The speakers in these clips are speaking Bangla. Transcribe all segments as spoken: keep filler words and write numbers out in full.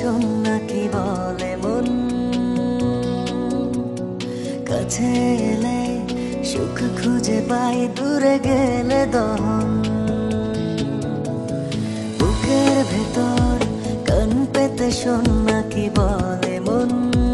শোন না কি বলে মন, কাছে এলে সুখ খুঁজে পাই, দূরে গেলে দহন। বুকের ভেতর কান পেতে শোন না কি বলে মন,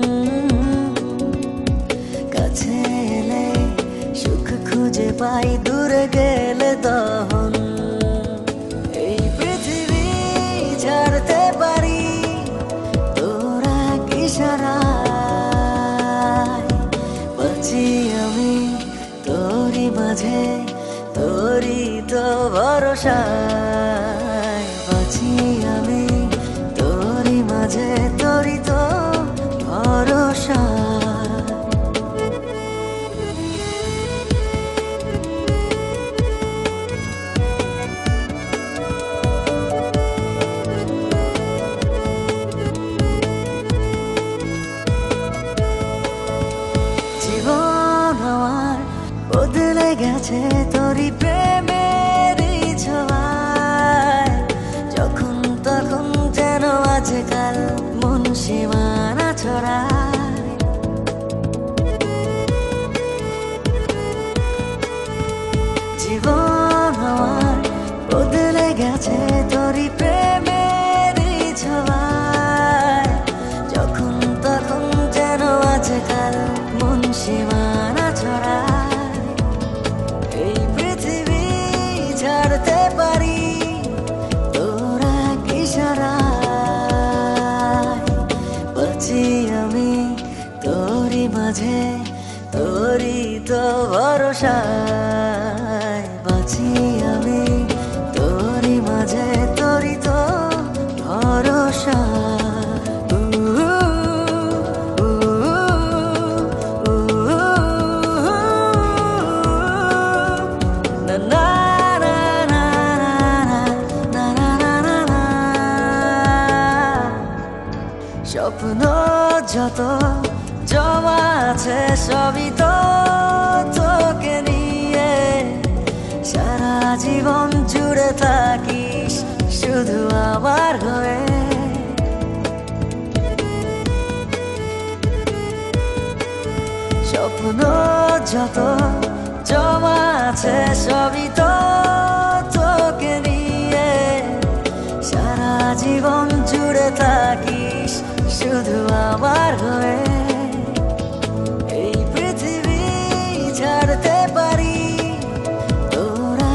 কাছে এলে সুখ খুঁজে পাই, দূরে গেলে দহন। এই পৃথিবী ছাড়তে পারি তোরা ইশারায়, বাঁচি আমি তোরি মাঝে, তোরি তো ভরসায়। বাঁচি আমি তোরি মাঝে, তোরি তো ভরসা। জীবন আমার বদলে গেছে তোরি প্রেমের ছোঁয়ায়, যখন তখন যেন আজকাল মন সীমানা ছড়ায়। জীবন আমার বদলে গেছে তোরি প্রেমের ছোঁয়ায়, যখন তখন যেন আজকাল মন সীমানা ছড়ায়। এই পৃথিবী ছাড়তে পারি তোরা ইশারায়, বাঁচি আমি তোরি মাঝে, তোরি তো ভরসায়। বাঁচি আমি তোরি মাঝে, তোরি তো ভরসা। স্বপ্ন যত জমা আছে সবই তো তোকে নিয়ে, সারা জীবন জুড়ে থাকিস শুধু আমার হয়ে। স্বপ্ন যত জমা আছে সবই তো তোকে নিয়ে, সারা জীবন জুড়ে থাকিস শুধু আমার হয়ে। এই পৃথিবী ছাড়তে পারি তোরা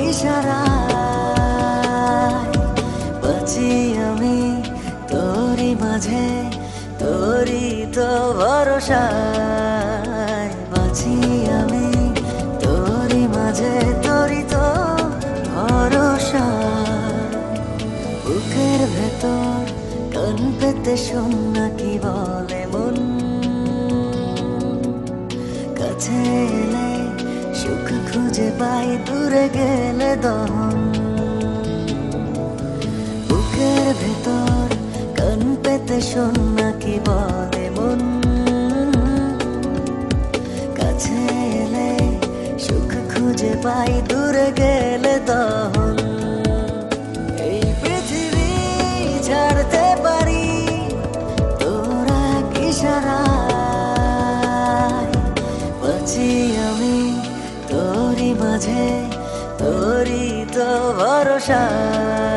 ইশারায়, বাঁচি আমি তোরি মাঝে, তোরি তো ভরসায়। বাঁচি আমি তোরি মাঝে, তোরি তো ভরসা। বুকের ভেতর কান পেতে শোন না কি বলে মন, কাছে এলে সুখ খুঁজে পাই, দূরে গেলে দহন। বুকের ভেতর কান পেতে শোন না কি বলে মন, কাছে এলে সুখ খুঁজে পাই, দূরে গেলে দহন। এই পৃথিবী ছাড়তে পারি তোরা ইশারায়, বাঁচি আমি তোরি মাঝে, তোরি তো ভরসা।